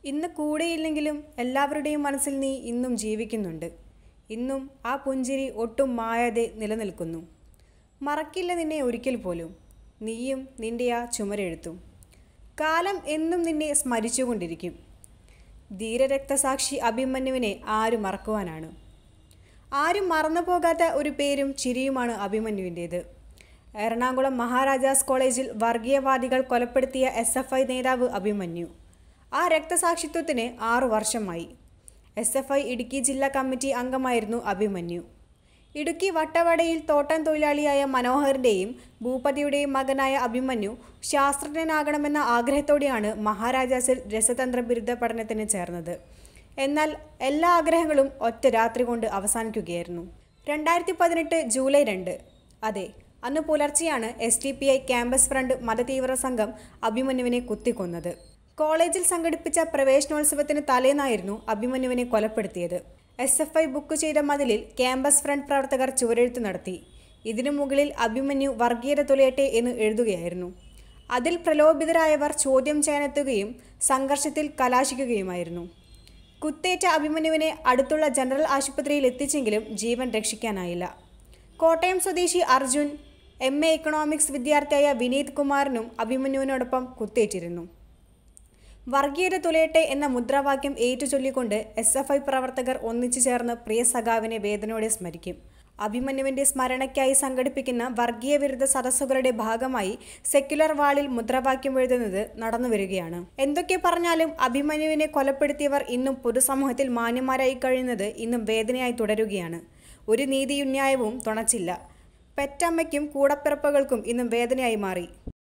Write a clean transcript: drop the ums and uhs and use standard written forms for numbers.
ഇന്ന് കൂടെയില്ലെങ്കിലും എല്ലാവരുടെയും മനസ്സിൽ നീ ഇന്നും ജീവിക്കുന്നുണ്ട്. ഇന്നും ആ പുഞ്ചിരി ഒട്ടും മായാതെ നിലനിൽക്കുന്നു. മറക്കില്ല നിന്നെ ഒരിക്കൽ പോലും, നീയും നിന്റെ ആ ചുമരെഴുത്തും. കാലം എന്നും നിന്നെ സ്മരിച്ചുകൊണ്ടിരിക്കും. ധീരരക്തസാക്ഷി അഭിമന്യുവിനെ ആര് മറക്കുവാനാണ്? ആരും മറന്നു പോകാത്ത ഒരു പേരും ചിരിയുമാണ് അഭിമന്യുവിൻ്റേത്. എറണാകുളം മഹാരാജാസ് കോളേജിൽ വർഗീയവാദികൾ കൊലപ്പെടുത്തിയ SFI നേതാവ് അഭിമന്യു. ആ രക്തസാക്ഷിത്വത്തിന് 6 വർഷമായി. SFI ഇടുക്കി ജില്ലാ കമ്മിറ്റി അംഗമായിരുന്നു അഭിമന്യു. ഇടുക്കി വട്ടവടയിൽ തോട്ടം തൊഴിലാളിയായ മനോഹറിൻ്റെയും ഭൂപതിയുടെയും മകനായ അഭിമന്യു ശാസ്ത്രജ്ഞനാകണമെന്ന ആഗ്രഹത്തോടെയാണ് മഹാരാജാസിൽ രസതന്ത്ര ബിരുദ പഠനത്തിന് ചേർന്നത്. എന്നാൽ എല്ലാ ആഗ്രഹങ്ങളും ഒറ്റ രാത്രി കൊണ്ട് അവസാനിക്കുകയായിരുന്നു. 2018 ജൂലൈ 2, അതെ, അന്ന് പുലർച്ചെയാണ് SDPI ക്യാമ്പസ് ഫ്രണ്ട് മതതീവ്ര സംഘം അഭിമന്യുവിനെ കുത്തിക്കൊന്നത്. കോളേജിൽ സംഘടിപ്പിച്ച പ്രവേശനോത്സവത്തിന് തലേന്നായിരുന്നു അഭിമന്യുവിനെ കൊലപ്പെടുത്തിയത്. SFI ബുക്ക് ചെയ്ത മതിലിൽ ക്യാമ്പസ് ഫ്രണ്ട് പ്രവർത്തകർ ചുവരെഴുത്ത് നടത്തി. ഇതിനു മുകളിൽ അഭിമന്യു വർഗീയത തുലയട്ടെ എന്ന് എഴുതുകയായിരുന്നു. അതിൽ പ്രലോഭിതരായവർ ചോദ്യം ചെയ്യാനെത്തുകയും സംഘർഷത്തിൽ കലാശിക്കുകയുമായിരുന്നു. കുത്തേറ്റ അഭിമന്യുവിനെ അടുത്തുള്ള ജനറൽ ആശുപത്രിയിൽ എത്തിച്ചെങ്കിലും ജീവൻ രക്ഷിക്കാനായില്ല. കോട്ടയം സ്വദേശി അർജുൻ, MA എക്കണോമിക്സ് വിദ്യാർത്ഥിയായ വിനീത് കുമാറിനും അഭിമന്യുവിനോടൊപ്പം കുത്തേറ്റിരുന്നു. വർഗീയത തുലയട്ടെ എന്ന മുദ്രാവാക്യം ഏറ്റുചൊല്ലിക്കൊണ്ട് SFI പ്രവർത്തകർ ഒന്നിച്ചു ചേർന്ന് പ്രിയ സഖാവിനെ വേദനയോടെ സ്മരിക്കും. അഭിമന്യുവിൻ്റെ സ്മരണയ്ക്കായി സംഘടിപ്പിക്കുന്ന വർഗീയ വിരുദ്ധ സദസ്സുകളുടെ ഭാഗമായി സെക്യുലർ വാളിൽ മുദ്രാവാക്യം എഴുതുന്നത് നടന്നുവരികയാണ്. എന്തൊക്കെ പറഞ്ഞാലും അഭിമന്യുവിനെ കൊലപ്പെടുത്തിയവർ ഇന്നും പൊതുസമൂഹത്തിൽ മാന്യന്മാരായി കഴിയുന്നത് ഇന്നും വേദനയായി തുടരുകയാണ്. ഒരു നീതിയും ന്യായവും തുണച്ചില്ല. പെറ്റമ്മയ്ക്കും കൂടപ്പിറപ്പുകൾക്കും ഇന്നും വേദനയായി മാറി.